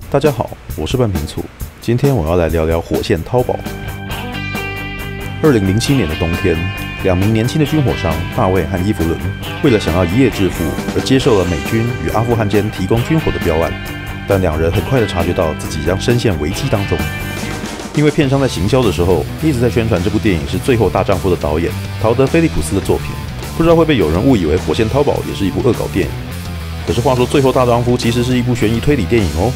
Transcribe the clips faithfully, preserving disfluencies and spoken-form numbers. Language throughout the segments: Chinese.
大家好，我是半瓶醋。今天我要来聊聊火线淘宝。二零零七年的冬天，两名年轻的军火商大卫和伊弗伦，为了想要一夜致富，而接受了美军与阿富汗间提供军火的标案。但两人很快的察觉到自己将深陷危机当中，因为片商在行销的时候一直在宣传这部电影是《最后大丈夫》的导演陶德·菲利普斯的作品，不知道会被有人误以为《火线淘宝》也是一部恶搞电影。可是话说，《最后大丈夫》其实是一部悬疑推理电影哦。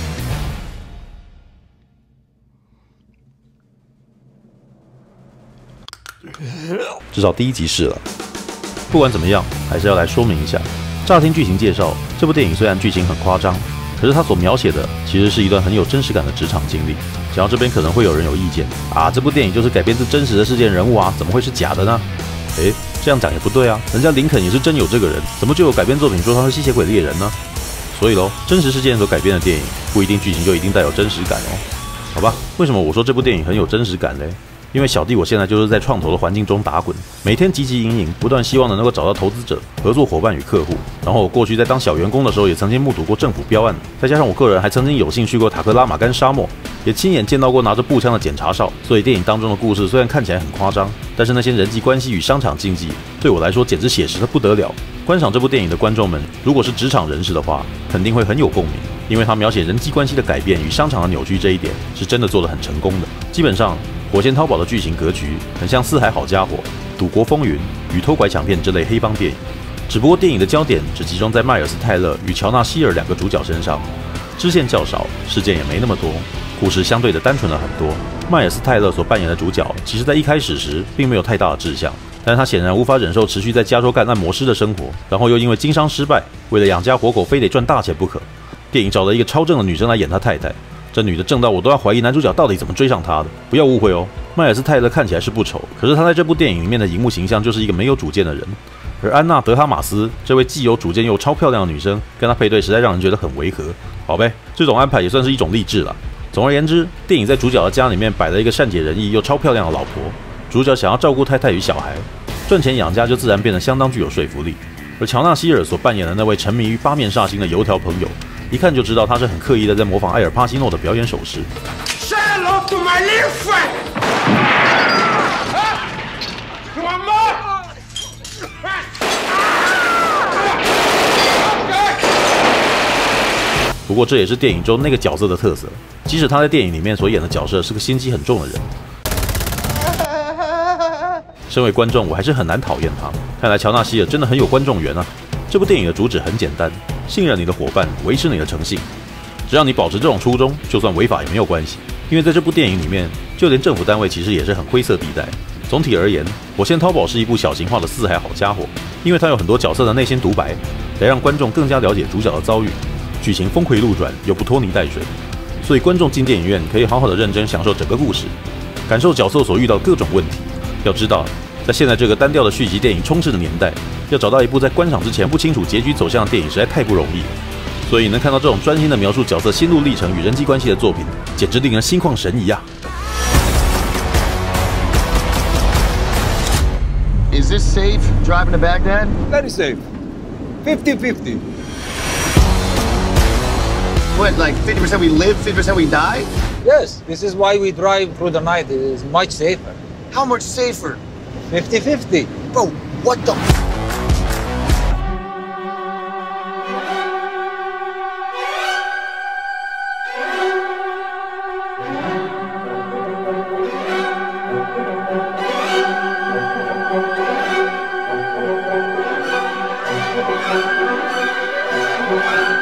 至少第一集是了。不管怎么样，还是要来说明一下。乍听剧情介绍，这部电影虽然剧情很夸张，可是它所描写的其实是一段很有真实感的职场经历。讲到这边，可能会有人有意见啊，这部电影就是改编自真实的事件人物啊，怎么会是假的呢？诶，这样讲也不对啊，人家林肯也是真有这个人，怎么就有改编作品说他是吸血鬼猎人呢？所以咯，真实事件所改编的电影，不一定剧情就一定带有真实感哦。好吧，为什么我说这部电影很有真实感嘞？因为小弟我现在就是在创投的环境中打滚，每天汲汲营营，不断希望能够找到投资者、合作伙伴与客户。然后我过去在当小员工的时候，也曾经目睹过政府标案，再加上我个人还曾经有幸去过塔克拉玛干沙漠，也亲眼见到过拿着步枪的检查哨。所以电影当中的故事虽然看起来很夸张，但是那些人际关系与商场竞技，对我来说简直写实的不得了。观赏这部电影的观众们，如果是职场人士的话，肯定会很有共鸣，因为他描写人际关系的改变与商场的扭曲这一点，是真的做得很成功的。基本上，火线淘宝的剧情格局很像《四海好家伙》、《赌国风云》与偷拐抢骗这类黑帮电影，只不过电影的焦点只集中在迈尔斯·泰勒与乔纳·希尔两个主角身上，支线较少，事件也没那么多，故事相对的单纯了很多。迈尔斯·泰勒所扮演的主角，其实在一开始时并没有太大的志向，但是他显然无法忍受持续在加州干按摩师的生活，然后又因为经商失败，为了养家活口，非得赚大钱不可。电影找了一个超正的女生来演他太太，这女的正到我都要怀疑男主角到底怎么追上她的。不要误会哦，迈尔斯·泰勒看起来是不丑，可是他在这部电影里面的荧幕形象就是一个没有主见的人。而安娜·德哈马斯这位既有主见又超漂亮的女生，跟她配对实在让人觉得很违和。好呗，这种安排也算是一种励志了。总而言之，电影在主角的家里面摆了一个善解人意又超漂亮的老婆，主角想要照顾太太与小孩，赚钱养家就自然变得相当具有说服力。而乔纳·希尔所扮演的那位沉迷于八面煞星的油条朋友，一看就知道他是很刻意的在模仿艾尔帕西诺的表演手势。Say hello to my little friend. Come on. 不过这也是电影中那个角色的特色，即使他在电影里面所演的角色是个心机很重的人，身为观众我还是很难讨厌他。看来乔纳希尔真的很有观众缘啊！这部电影的主旨很简单，信任你的伙伴，维持你的诚信。只要你保持这种初衷，就算违法也没有关系。因为在这部电影里面，就连政府单位其实也是很灰色地带。总体而言，《火线淘宝》是一部小型化的四海好家伙，因为它有很多角色的内心独白，来让观众更加了解主角的遭遇。剧情峰回路转又不拖泥带水，所以观众进电影院可以好好的认真享受整个故事，感受角色所遇到各种问题。要知道，在现在这个单调的续集电影充斥的年代，要找到一部在观赏之前不清楚结局走向的电影实在太不容易了。所以能看到这种专心的描述角色心路历程与人际关系的作品，简直令人心旷神怡啊！ Is this safe driving to Baghdad? Very safe. fifty fifty. What, like fifty percent we live, fifty percent we die? Yes, this is why we drive through the night. It is much safer. How much safer? fifty fifty. Bro, what the? Thank you.